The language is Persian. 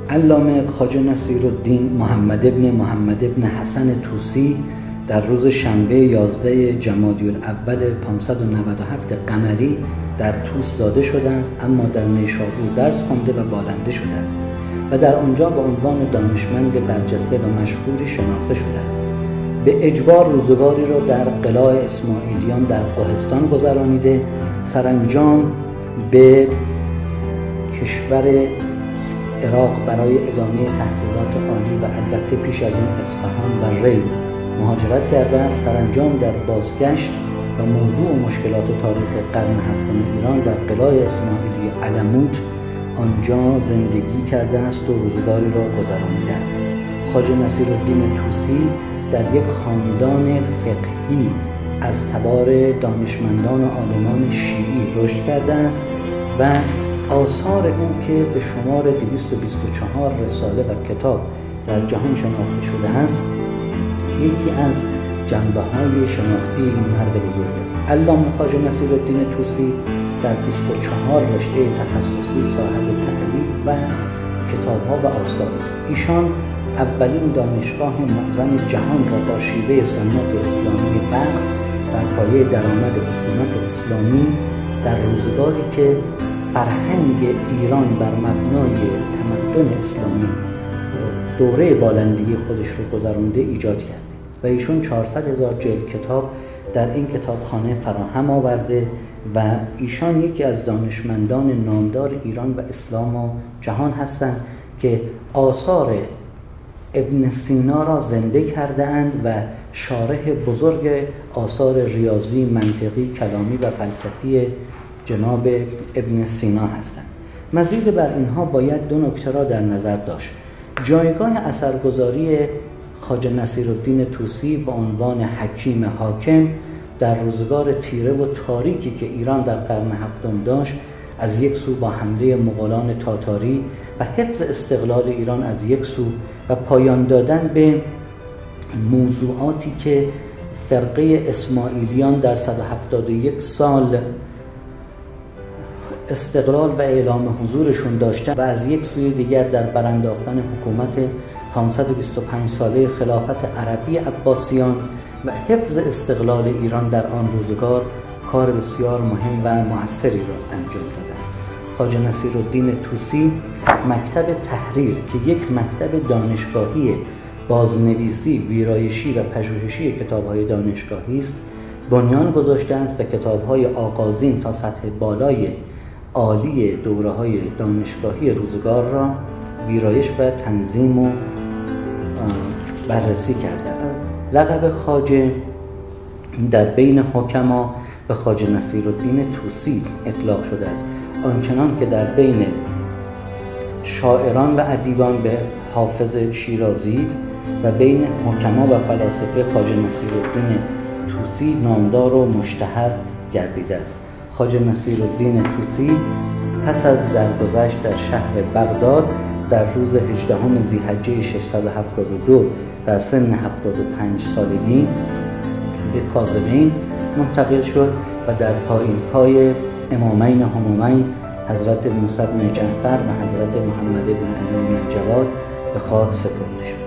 علامه خواجه نصیرالدین محمد ابن حسن طوسی در روز شنبه 11 جمادی الاول 597 قمری در طوس زاده شده است، اما در نیشابور درس خوانده و بالنده شده است و در آنجا به عنوان دانشمند برجسته و مشهوری شناخته شده است. به اجبار روزگاری را در قلاع اسماعیلیان در قهستان گذرانیده، سرانجام به کشور عراق برای ادامه تحصیلات عالی و البته پیش از آن اصفهان و ری مهاجرت کرده است. سرانجام در بازگشت و موضوع و مشکلات تاریخ قرن هفتم ایران در قلاع اسماعیلی علموت آنجا زندگی کرده است و روزگاری را گذرانیده است. خواجه نصیرالدین طوسی در یک خاندان فقهی از تبار دانشمندان و عالمان شیعی رشد کرده است و آثار او که به شمار 224 رساله و کتاب در جهان شناخته شده است، یکی از جنبه‌های شناختی این مرد بزرگ است. علامه خواجه نصیرالدین طوسی در 24 رشته تخصصی صاحب تألیف و کتاب‌ها و آثار است. ایشان اولین دانشگاه معظم جهان را با شیوه سنت اسلامی وقف بر پایه درآمد حکومت اسلامی در روزگاری که فرهنگ ایران بر مبنای تمدن اسلامی دوره بالندگی خودش رو گذرانده ایجاد کرد و ایشون 400,000 جلد کتاب در این کتابخانه فراهم آورده و ایشان یکی از دانشمندان نامدار ایران و اسلام و جهان هستند که آثار ابن سینا را زنده کرده اند و شارح بزرگ آثار ریاضی، منطقی، کلامی و فلسفی جناب ابن سینا هستند. مزید بر اینها باید دو نکته را در نظر داشت. جایگاه اثرگذاری خواجه نصیرالدین طوسی به عنوان حکیم حاکم در روزگار تیره و تاریکی که ایران در قرن هفتم داشت، از یک سو با حمله مغولان تاتاری و حفظ استقلال ایران از یک سو و پایان دادن به موضوعاتی که فرقه اسماعیلیان در 171 سال استقلال و اعلام حضورشون داشتن و از یک سوی دیگر در برانداختن حکومت 525 ساله خلافت عربی عباسیان و حفظ استقلال ایران در آن روزگار کار بسیار مهم و مؤثری را انجام داده است. خواجه نصیرالدین طوسی مکتب تحریر که یک مکتب دانشگاهی بازنویسی، ویرایشی و پژوهشی کتاب‌های دانشگاهی است، بنیان گذاشته است و کتاب‌های آغازین تا سطح بالای عالی دوره‌های دانشگاهی روزگار را ویرایش و تنظیم و بررسی کرده. لقب خواجه در بین حکما به خواجه نصیرالدین طوسی اطلاق شده است، آنچنان که در بین شاعران و ادیبان به حافظ شیرازی و بین حکما و فلاسفه خواجه نصیرالدین طوسی نامدار و مشتهر گردیده است. خواجه نصیرالدین طوسی پس از درگذشت در شهر بغداد در روز 18 ذی‌حجه 672 در سن 75 سالگی به کاظمین منتقل شد و در پای امامین همامین حضرت موسی بن جعفر و حضرت محمد بن علی بن جواد به خاک سپرده شد.